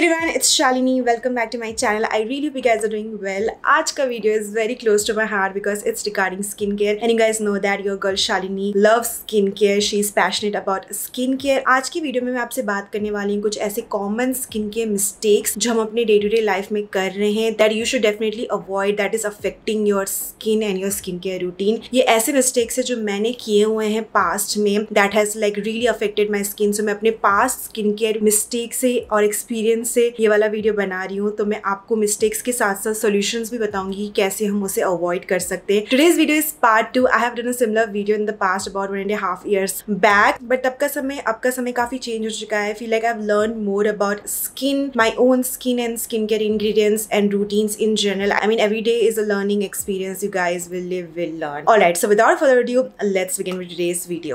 everyone, it's Shalini. Welcome back to my channel. I really hope you guys are doing well. आज का video is very close to my heart because it's regarding skincare and you guys know that your girl Shalini loves skincare. She is passionate about skincare. आज की video में मैं आपसे बात करने वाली हूँ कुछ ऐसे common skincare mistakes जो हम अपने day to day life में कर रहे हैं that you should definitely avoid, that is affecting your skin and your skincare routine. ये ऐसे mistakes है जो मैंने किए हुए हैं past में that has like really affected my skin. So मैं अपने past skincare mistakes से और experience से ये वाला वीडियो बना रही हूँ, तो मैं आपको मिस्टेक्स के साथ साथ सॉल्यूशंस भी बताऊंगी कि कैसे हम उसे अवॉइड कर सकते हैं. Today's video is part 2. I have done a similar video in the past about 1.5 years back, but अब का समय काफी चेंज हो चुका है. I feel like I have learn more about skin, my own skin and skin care ingredients and routines in general. I mean every day is a learning experience. You guys will live, will learn. Alright, so without further ado, let's begin with today's video.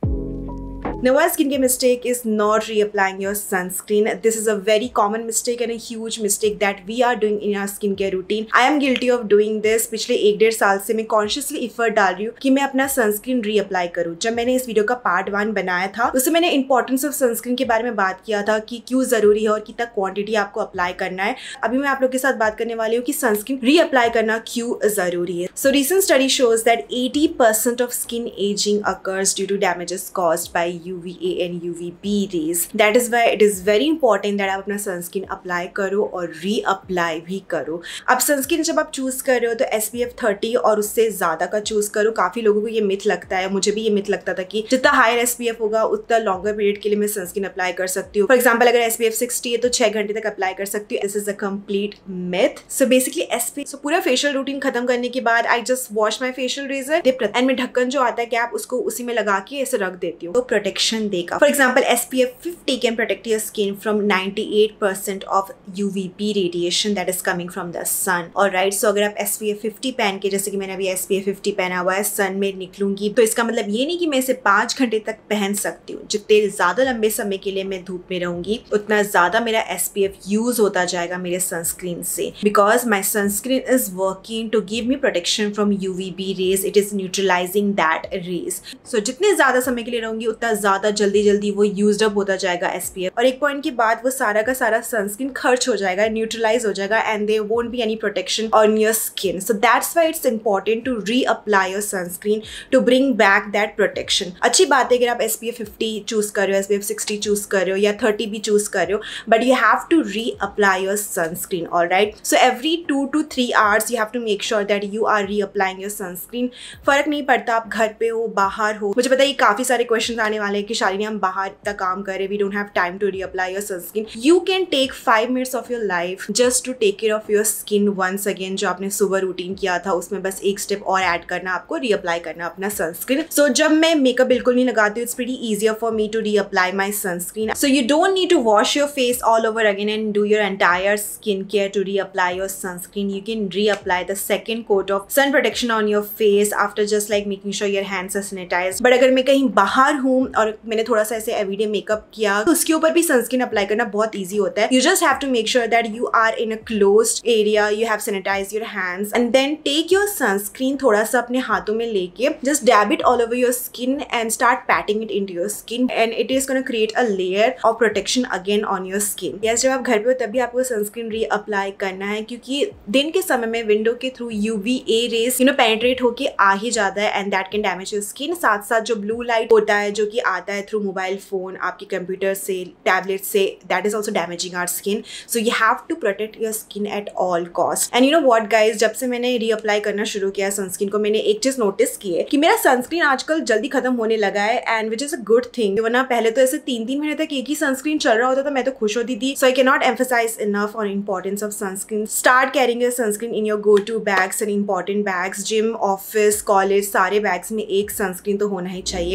Now, one skincare mistake is not reapplying your sunscreen. This is a very common mistake and a huge mistake that we are doing in our skincare routine. I am guilty of doing this. पिछले 1-1.5 साल से मैं consciously effort डाल रही हूँ कि मैं अपना sunscreen reapply करूँ. जब मैंने इस वीडियो का पार्ट 1 बनाया था उससे मैंने importance of sunscreen के बारे में बात किया था कि क्यों जरूरी है और कितना क्वांटिटी आपको अप्लाई करना है. अभी मैं आप लोग के साथ बात करने वाली हूँ कि सनस्क्रीन रीअप्लाई करना क्यों जरूरी है. So recent study shows that 80% of skin aging occurs due to damages caused by UVA and UVB rays. That is why it is very important that आप अपना सनस्क्रीन अप्लाई करो और रीअप्लाई भी करो. अब सनस्क्रीन जब आप चूज कर रहे हो तो SPF 30 और उससे ज्यादा का चूज करो. काफी लोगों को ये मिथ लगता है, मुझे भी ये मिथ लगता था कि जितना हायर SPF होगा उतना लॉन्गर पीरियड के लिए मैं सनस्क्रीन अप्लाई कर सकती हूँ. फॉर एग्जाम्पल, अगर SPF 60 है तो 6 घंटे तक अप्लाई कर सकती हूँ. This is a complete myth. So basically SPF पूरा फेशियल रूटीन खत्म करने के बाद I just wash my facial razor and मैं ढक्कन जो आता है कैप उसको उसी में लगा के ऐसे रख देती हूँ, तो प्रोटेक्शन देगा. For example, SPF 50 can protect your skin from 98% of UVB radiation that is coming from the sun. Alright, so अगर आप SPF 50 पहन के, जैसे कि मैंने अभी SPF 50 पहना हुआ है, सन में निकलूंगी, तो इसका मतलब ये नहीं कि मैं इसे 5 घंटे तक पहन सकती हूँ. जितने ज्यादा लंबे समय के लिए मैं धूप में रहूंगी उतना ज्यादा मेरा SPF यूज होता जाएगा मेरे सनस्क्रीन से, because my sunscreen is working to give me protection from UVB rays. It is neutralizing that rays. So जितने ज्यादा समय के लिए रहूंगी उतना ज्यादा जल्दी वो यूज्ड अप होता जाएगा SPF, और एक पॉइंट के बाद वो सारा का सारा सनस्क्रीन खर्च हो जाएगा, न्यूट्रलाइज हो जाएगा and there won't be any protection on your skin. So that's why it's important to reapply your sunscreen to bring back that protection. अच्छी बात है अगर आप SPF 50 चूज कर रहे हो, SPF 60 चूज कर रहे हो या 30 भी चूज कर रहे हो, but you have to reapply your sunscreen. Alright, so every 2 to 3 hours you have to make sure that you are reapplying your sunscreen. फर्क नहीं पड़ता आप घर पे हो, बाहर हो. मुझे पता है काफी सारे क्वेश्चन आने वाले हैं कि शालिनी हम बाहर तक काम कर रहे, we don't have time to reapply your sunscreen. You can take 5 minutes off your life just to take care of your skin once again. जो आपने सुबह रूटीन किया था उसमें बस एक स्टेप और ऐड करना, आपको रीअप्लाई करना अपना सनस्क्रीन. सो जब मैं मेकअप बिल्कुल नहीं लगाती हूँ, it's pretty easier for me to reapply my sunscreen. So you don't need to wash your face all over again and do your entire skin care to reapply your sunscreen. You can reapply the second coat of sun protection on your face after just like making sure your hands are sanitized. But अगर मैं कहीं बाहर हूँ और मैंने थोड़ा सा ऐसे एवरीडे मेकअप किया तो उसके ऊपर भी सनस्क्रीन अप्लाई करना बहुत इजी होता है. You just have to make sure that you are in a closed area, you have sanitized your hands and then take your sunscreen थोड़ा सा अपने हाथों में लेके just dab it all over your skin and start patting it into your skin and it is gonna create a layer of protection again on your skin. Yes, जब आप घर पे हो तभी आपको सनस्क्रीन रीअप्लाई करना है, क्योंकि दिन के समय में विंडो के थ्रू UVA रेज पेनिट्रेट होके आ ही जाता है and that can damage your skin. साथ साथ जो ब्लू लाइट होता है जो कि आता है थ्रू मोबाइल फोन, आपके कंप्यूटर से, टैबलेट से, that is also damaging our skin. So you have to protect your skin at all cost. And you know what guys, जब से मैंने रीअप्लाई करना शुरू किया सनस्क्रीन को, मैंने एक चीज नोटिस की है कि मेरा सनस्क्रीन आजकल जल्दी खत्म होने लगा है and which is a good thing. वरना पहले तो ऐसे 3-3 महीने तक एक ही सनस्क्रीन चल रहा होता था, मैं तो खुश होती थी. So I can not emphasize enough on importance of sunscreen. Start carrying your sunscreen in your go to bags and important bags. Gym, office, college, सारे बैग्स में एक सनस्क्रीन तो होना ही चाहिए.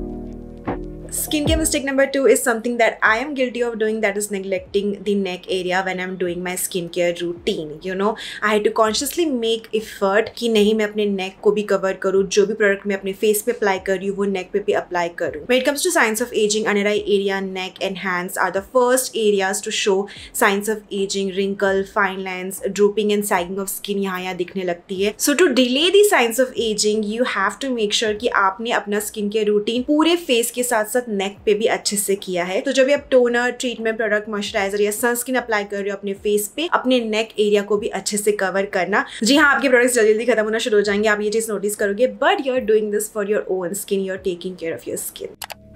Skincare mistake number 2 is something that I am guilty of doing, that is neglecting the neck area when I'm doing my skincare routine. You know, I had to consciously make effort कि नहीं मैं अपने neck को भी cover करूँ, जो भी product मैं अपने face पे apply कर रही हूँ वो neck पे भी apply करूँ. When it comes to signs of aging, under eye area, neck and hands are the first areas to show signs of aging. Wrinkle, fine lines, drooping and sagging of skin यहाँ दिखने लगती है. So to delay the signs of aging, you have to make sure कि आपने अपना skincare routine पूरे face के साथ साथ नेक पे भी अच्छे से किया है। तो जब भी आप टोनर, ट्रीटमेंट प्रोडक्ट, मॉइस्चराइजर या सनस्क्रीन अप्लाई कर रहे हो अपने फेस पे, अपने नेक एरिया को भी अच्छे से कवर करना। जी हाँ, आपके प्रोडक्ट्स जल्दी जल्दी खत्म होना शुरू हो जाएंगे, आप ये चीज नोटिस करोगे, but you are doing this for your own skin, you are taking care of your skin.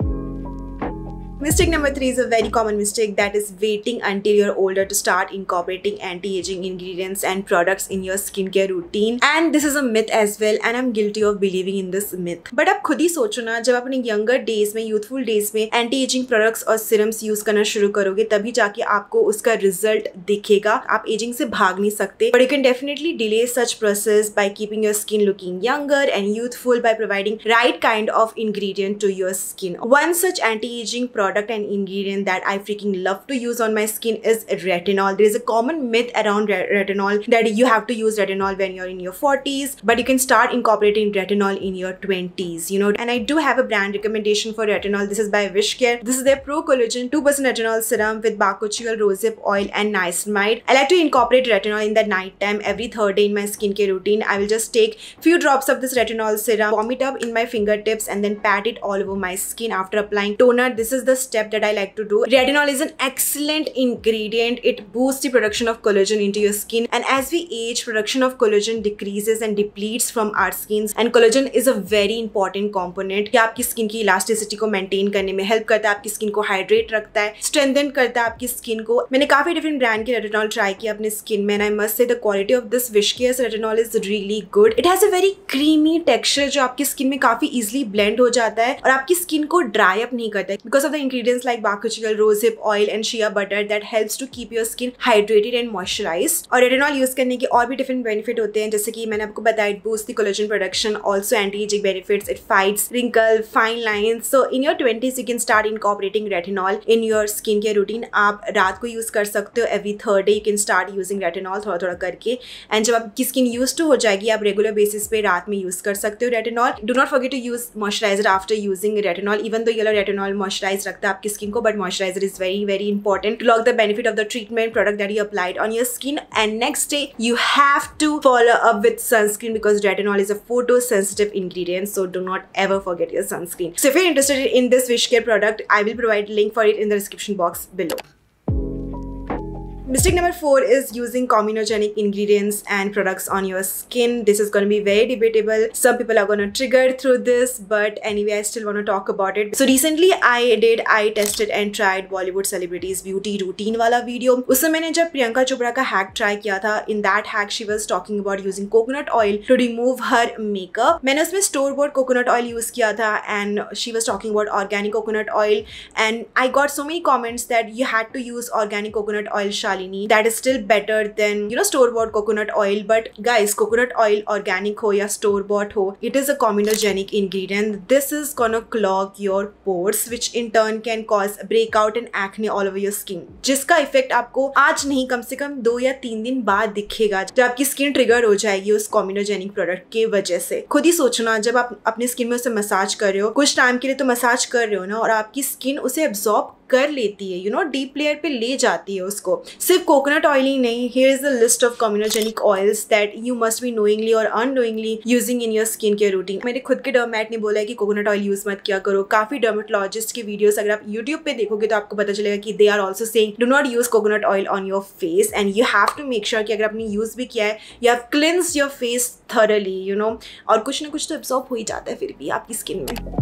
Mistake number 3 is a very common mistake, that is waiting until you're older to start incorporating anti-aging ingredients and products in your skincare routine. And this is a myth as well, and I'm guilty of believing in this myth. But आप खुद ही सोचो ना, जब अपने younger days में, youthful days में anti-aging products और serums use करना शुरू करोगे, तभी जाके आपको उसका result दिखेगा। आप aging से भाग नहीं सकते, but you can definitely delay such process by keeping your skin looking younger and youthful by providing right kind of ingredient to your skin. One such anti-aging product and ingredient that I freaking love to use on my skin is retinol. There is a common myth around retinol that you have to use retinol when you're in your 40s, but you can start incorporating retinol in your 20s, you know. And I do have a brand recommendation for retinol. This is by Wishcare. This is their Pro Collagen 2% retinol serum with bakuchiol, rosehip oil and niacinamide. I like to incorporate retinol in the night time every third day in my skincare routine. I will just take few drops of this retinol serum, warm it up in my fingertips and then pat it all over my skin after applying toner. This is the step that I like to do. Retinol is an excellent ingredient. It boosts the production of collagen into your skin, and as we age, production of collagen decreases and depletes from our skins, and collagen is a very important component. ये आपकी skin की elasticity को maintain करने में help करता है, आपकी skin को हाइड्रेट रखता है, स्ट्रेंथन करता है आपकी स्किन को। मैंने काफी डिफरेंट ब्रांड के रेटिनॉल ट्राई किया अपने स्किन में, and I must say the quality of this Wishcare's retinol is really good. It has a very creamy texture जो आपकी स्किन में काफी इजिली ब्लेंड हो जाता है और आपकी स्किन को ड्राई अप नहीं करता है, because of the ingredients like bakuchiol, rosehip oil and shea butter that helps to keep your skin hydrated and moisturized. और retinol यूज करने के और भी different benefit होते हैं, जैसे कि मैंने आपको बताया, it boosts the collagen production, also anti-aging benefits, it fights wrinkle, fine lines. So in your 20s you can start incorporating retinol in your skincare routine. आप रात को यूज कर सकते हो, every third day you can start using retinol थोड़ा थोड़ा करके, and जब आपकी स्किन यूज टू हो जाएगी, आप रेगुलर बेसिस पे रात में यूज कर सकते हो retinol. Do not forget to use moisturizer after using retinol, even though yellow retinol moisturize रखता है आपकी स्किन को, but moisturizer is very important to lock the benefit of the treatment product that you applied on your skin. And next day you have to follow up with sunscreen, because retinol is a photosensitive ingredient, so do not ever forget your sunscreen. So if you're interested in this Wishcare product, I will provide a link for it in the description box below. Mistake number 4 is using comedogenic ingredients and products on your skin. This is going to be very debatable. Some people are going to trigger through this, but anyway, I still want to talk about it. So recently I tested and tried Bollywood celebrities beauty routine वाला video. उसमें मैंने जब प्रियंका चोपड़ा का hack try किया था, in that hack she was talking about using coconut oil to remove her makeup. मैंने उसमें store bought coconut oil use किया था, and she was talking about organic coconut oil, and I got so many comments that you had to use organic coconut oil, Shalini. That is still better than, you know, store bought coconut oil. But guys, coconut oil organic हो या store bought हो, it is a comedogenic ingredient. This is gonna clog your pores, which in turn can cause breakout and acne all over your skin, जिसका effect आपको आज नहीं, कम से कम 2 या 3 दिन बाद दिखेगा, जब आपकी स्किन ट्रिगर हो जाएगी उस comedogenic प्रोडक्ट के वजह से। खुद ही सोचना, जब आप अपनी स्किन में उसे मसाज कर रहे हो, कुछ टाइम के लिए तो मसाज कर रहे हो ना, और आपकी स्किन उसे एब्जॉर्ब कर लेती है, यू नो, डीप लेयर पे ले जाती है उसको। सिर्फ कोकोनट ऑयल ही नहीं, here is the list of comedogenic oils that you must be knowingly और unknowingly using in your skin care routine. मेरे खुद के डर्मेट ने बोला है कि कोकोनट ऑयल यूज मत किया करो। काफी डर्मेटोलॉजिस्ट की वीडियोस अगर आप यूट्यूब पे देखोगे तो आपको पता चलेगा कि they are also saying do not use coconut oil on your face, and you have to make sure कि अगर आपने यूज भी किया है, you have cleansed your face thoroughly, you know, और कुछ ना कुछ तो एब्जॉर्ब हो ही जाता है फिर भी आपकी स्किन में।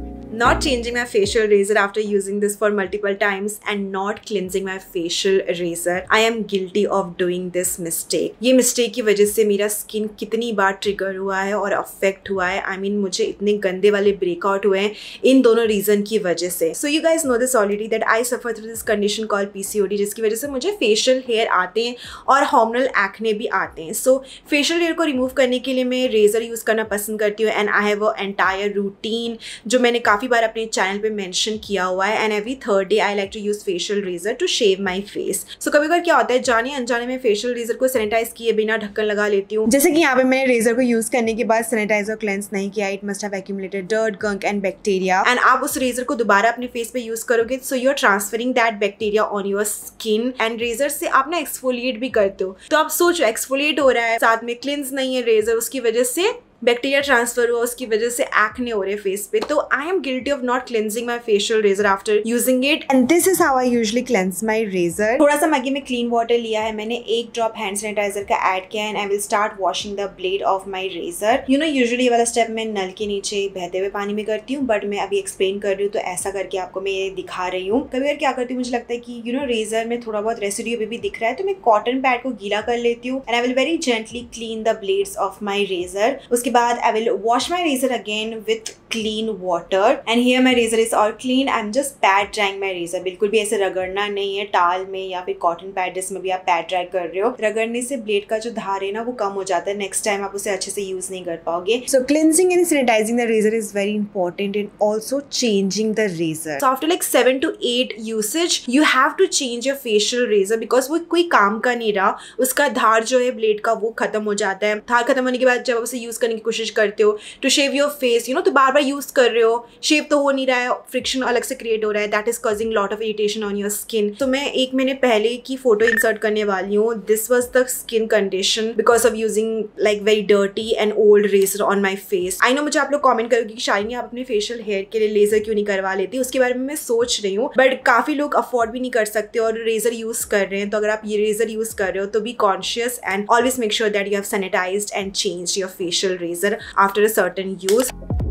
Not changing my facial razor after using this for multiple times and not cleansing my facial razor. I am guilty of doing this mistake. ये mistake की वजह से मेरा skin कितनी बार trigger हुआ है और affect हुआ है। I mean, मुझे इतने गंदे वाले breakout हुए हैं इन दोनों reason की वजह से। So you guys know this already that I suffer through this condition called PCOD, जिसकी वजह से मुझे facial hair आते हैं और hormonal acne भी आते हैं। So facial hair को remove करने के लिए मैं razor use करना पसंद करती हूँ, and I have a entire routine जो मैंने काफी बार अपने चैनल पे मेंशन किया हुआ है, and every third day I like to use facial razor to shave my face. So कभी कभी क्या होता है, जाने अनजाने में फेशियल रेजर को सैनिटाइज किए बिना ढक्कन लगा लेती हूँ, जैसे कि यहाँ पे मैंने रेजर को यूज करने के बाद सैनिटाइजर क्लेंस नहीं किया, it must have accumulated dirt, gunk and bacteria, and आप उस रेजर को दोबारा अपने फेस पे यूज करोगे, so you are transferring that bacteria on your skin, and razor से आप ना एक्सफोलिएट भी करते हो। तो आप सोचो, एक्सफोलिएट हो रहा है, साथ में क्लिन्स नहीं है रेजर, उसकी वजह से बैक्टीरिया ट्रांसफर हुआ, उसकी वजह से एक्ने हो रहे फेस पे। तो I am guilty of not cleansing my facial razor after using it, and this is how I usually cleanse my razor. थोड़ा सा मग्गे में क्लीन वाटर लिया है मैंने, 1 ड्रॉप हैंड सैनिटाइजर का ऐड किया, and I will start washing the blade of my razor. You know usually ये वाला स्टेप मैं नल के नीचे बहते हुए पानी में करती हूँ, बट मैं अभी एक्सप्लेन कर रही हूँ तो ऐसा करके आपको मैं ये दिखा रही हूँ। कभी बार क्या करती हूँ, मुझे लगता है कि यू नो रेजर में थोड़ा बहुत रेसिड्यू भी दिख रहा है, तो मैं कॉटन पैड को गीला कर लेती हूँ, and I will very gently clean the blades of my razor. उसके बाद I will wash my razor again with clean water, and here my razor is all clean. I am just pad drying my razor, बिल्कुल भी ऐसे रगड़ना नहीं है टाल में या फिर कॉटन पैड जिसमें भी आप पैड ड्राई कर रहे हो। रगड़ने से ब्लेड का जो धार है ना वो कम हो जाता है, नेक्स्ट टाइम आप उसे अच्छे से यूज नहीं कर पाओगे। So cleansing and sanitizing the razor is very important, and also changing the razor. So after like 7 to 8 usage you have to change your facial razor, because वो कोई काम का नहीं रहा, उसका धार जो है ब्लेड का वो खत्म हो जाता है। धार खत्म होने के बाद जब आप उसे यूज करने की कोशिश करते हो to shave your face, you know, तो बार बार यूज कर रहे हो, शेव तो हो नहीं रहा है, फ्रिक्शन अलग से क्रिएट हो रहा है, that is causing lot of irritation on your skin. तो मैं 1 महीने पहले की फोटो इंसर्ट करने वाली हूँ। This was the skin condition because of using like very dirty and old razor on my face. I know मुझे आप लोग कॉमेंट करोगे कि शालिनी आप अपने फेशियल हेयर के लिए लेजर क्यों नहीं करवा लेती, उसके बारे में मैं सोच रही हूँ, बट काफी लोग अफोर्ड भी नहीं कर सकते और रेजर यूज कर रहे हैं। तो अगर आप ये रेजर यूज कर रहे हो तो be conscious and always make sure that you have sanitized and changed your facial razor after a certain use.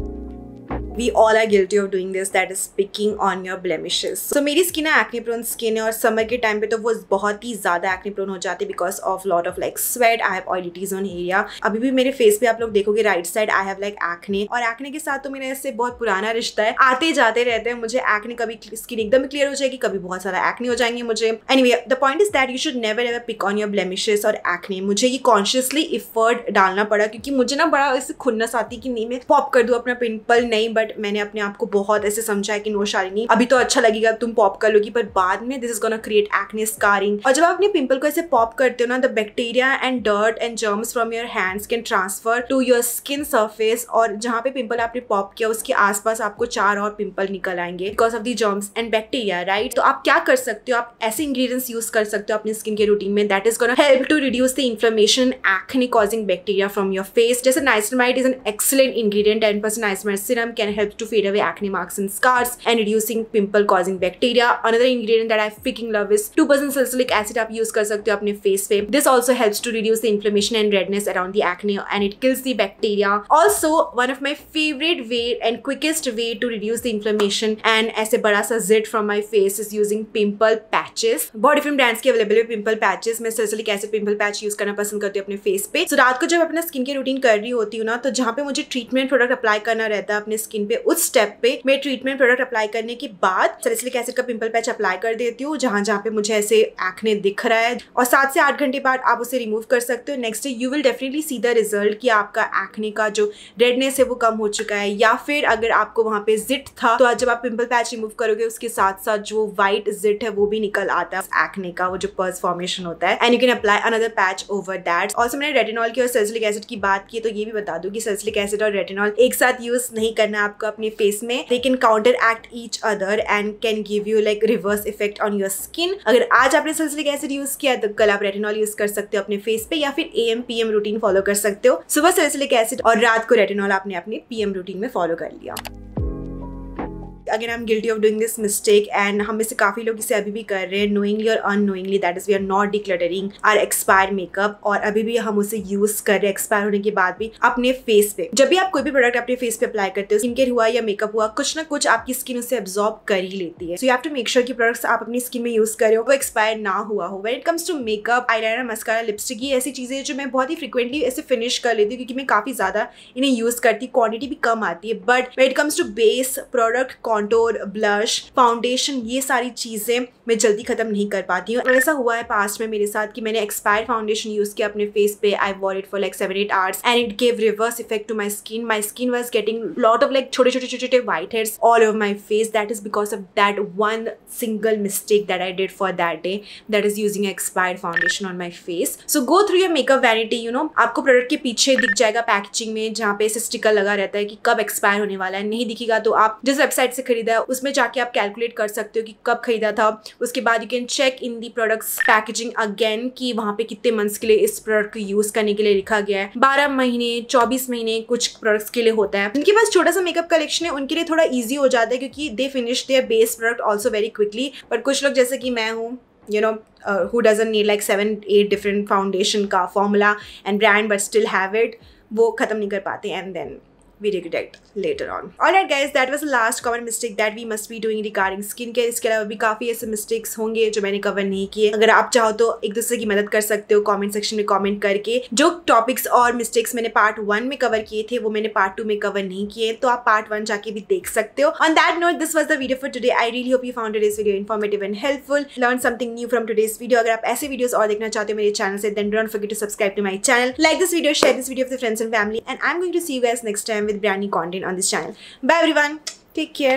We all are guilty of doing this, that is picking on your blemishes. So मेरी skin है acne prone skin है, और summer के time पे तो वो बहुत ही ज़्यादा acne prone हो जाती है because of lot of like sweat. I have oily T-zone area. अभी भी मेरे फेस पे आप लोग देखोगे right side I have like acne, और acne के साथ तो मेरा इससे बहुत पुराना रिश्ता है, आते जाते रहते हैं। मुझे acne कभी स्किन एकदम क्लियर हो जाएगी, कभी बहुत सारा acne हो जाएंगे मुझे। Anyway, the point is that you should never ever pick on your blemishes और acne. मुझे ये कॉन्शियसली एफर्ट डालना पड़ा क्योंकि मुझे ना बड़ा ऐसे खुन्नस आती कि नहीं मैं पॉप कर दूँ अपना पिंपल, नहीं, बट मैंने अपने आप को बहुत ऐसे समझा है कि नो शालिनी अभी तो अच्छा लगेगा तुम पॉप कर लोगी, पर बाद में this is gonna create acne scarring. और जब आप अपने पिंपल को ऐसे पॉप करते हो ना, the bacteria and dirt and germs from your hands can transfer to your skin surface, और जहाँ पे पिंपल आपने पॉप किया उसके आसपास आपको 4 और पिंपल निकल आएंगे because of the germs and bacteria, right. तो आप क्या कर सकते हो, आप ऐसे इंग्रेडिएंट्स यूज कर सकते हो अपने स्किन के रूटीन में that is gonna help to reduce the inflammation acne causing bacteria from your face. जैसे niacinamide is an excellent ingredient, 10% niacinamide serum can help to fade away acne marks and scars and reducing pimple causing bacteria. Another ingredient that I freaking love is 2% salicylic acid आप use कर सकते हो अपने face पे. This also helps to reduce the inflammation and redness around the acne and it kills the bacteria. Also, one of my favorite way and quickest way to reduce the inflammation and ऐसे बड़ा सा zit from my face is using pimple patches. बहुत different brands के available है pimple patches. मैं salicylic acid pimple patch use करना पसंद करती हूँ अपने face पे. So रात को जब अपना स्किन के रूटीन कर रही होती हूँ ना, तो जहाँ पे मुझे ट्रीटमेंट प्रोडक्ट अप्लाई करना रहता है अपने स्किन पे, उस स्टेप पे मैं ट्रीटमेंट प्रोडक्ट अप्लाई करने के बाद सैलिसिलिक एसिड का पिंपल पैच अप्लाई कर देती हूँ जहाँ जहाँ पे मुझे ऐसे एक्ने दिख रहा है, और 7 से 8 घंटे बाद आप उसे रिमूव कर सकते हो. Next day you will definitely see the result कि आपका एक्ने का जो रेडनेस है वो कम हो चुका है, या फिर अगर आपको वहाँ पे जिट था तो जब आप पिंपल पैच रिमूव करोगे उसके साथ साथ जो व्हाइट जिट है वो भी निकल आता है एक्ने का, वो जो पर्स फॉर्मेशन होता है. And you can apply another patch over that. Also मैंने रेटिनॉल की और सैलिसिलिक एसिड की बात की, तो ये भी बता दूं कि सैलिसिलिक एसिड और रेटिनॉल एक साथ यूज नहीं करना आपको अपने फेस में. They can counteract each other and can give you like reverse effect on your skin. अगर आज आपने सैलिसिलिक एसिड यूज किया तो कल आप रेटिनॉल यूज कर सकते हो अपने फेस पे, या फिर AM PM रूटीन फॉलो कर सकते हो. सुबह सैलिसिलिक एसिड और रात को रेटिनॉल आपने अपने PM रूटीन में फॉलो कर लिया. Again, I'm guilty of doing this mistake and हम में से काफ़ी लोग इसे अभी भी कर रहे हैं knowingly और unknowingly, that is we are not decluttering our expired makeup, और अभी भी हम उसे यूज कर रहे हैं एक्सपायर होने के बाद भी अपने फेस पे. जब भी आप कोई भी प्रोडक्ट अपने फेस पे अप्लाई करते हो, स्किन केयर हुआ या मेकअप हुआ, कुछ ना कुछ आपकी स्किन उसे एब्जॉर्ब कर ही लेती है. So you have to make sure कि प्रोडक्ट्स आप अपनी स्किन में यूज कर रहे हो वो एक्सपायर ना हुआ हो. When it comes to makeup, eyeliner, mascara, lipstick, ये ऐसी चीजें जो मैं बहुत ही फ्रिक्वेंटली ऐसे फिनिश कर लेती हूँ क्योंकि मैं काफी ज्यादा इन्हें यूज करती, क्वांटिटी भी कम आती है. But when it comes to base product, contour, blush, foundation, ये सारी चीजें मैं जल्दी खत्म नहीं कर पाती हूँ. ऐसा हुआ है पास्ट में मेरे साथ कि मैंने एक्सपायर्ड फाउंडेशन यूज किया अपने फेस पे. I wore it for like 7-8 hours and it gave reverse effect to my skin. My skin was getting lot of like छोटे छोटे white hairs all over my face. That is because of that one single mistake that I did for that day, that is using expired foundation on my face. So go through your makeup vanity. You know, आपको product के पीछे दिख जाएगा packaging में जहाँ पे ऐसे sticker लगा रहता है कि कब एक्सपायर होने वाला है. नहीं दिखेगा तो आप जिस वेबसाइट से खरीदा है उसमें जाके आप कैलकुलेट कर सकते हो कि कब खरीदा था। उसके बाद you can check in the products packaging again कि वहाँ पे कितने मंथ्स के लिए इस प्रोडक्ट को यूज करने के लिए लिखा गया है। 12 महीने 24 महीने कुछ प्रोडक्ट्स के लिए होता है। उनके पास छोटा सा मेकअप कलेक्शन है, उनके लिए थोड़ा ईजी हो जाता है क्योंकि they finish their base product also very quickly. But कुछ लोग जैसे कि मैं हूँ, you know, who doesn't need like 7-8 different foundation का formula and brand but still have it, वो ख़त्म नहीं कर पाते and then we regret later on. Alright guys, that was the last common mistake that we must be doing regarding skincare. इसके अलावा भी काफ़ी ऐसे mistakes होंगे जो मैंने cover नहीं किए। अगर आप चाहो तो एक दूसरे की मदद कर सकते हो comment section में comment करके। जो topics और mistakes मैंने part 1 में cover किए थे वो मैंने part 2 में cover नहीं किए, तो आप part 1 जाके भी देख सकते हो। On that note, this was the video for today. I really hope you found today's video informative and helpful. Learn something new from today's video. अगर आप ऐसे videos और देखना चाहते हो मेरे channel से, then don't forget to subscribe to my channel. Like this video, share this video with your friends and family, and I'm going to see you guys next time with brand new content on this channel. Bye everyone. Take care.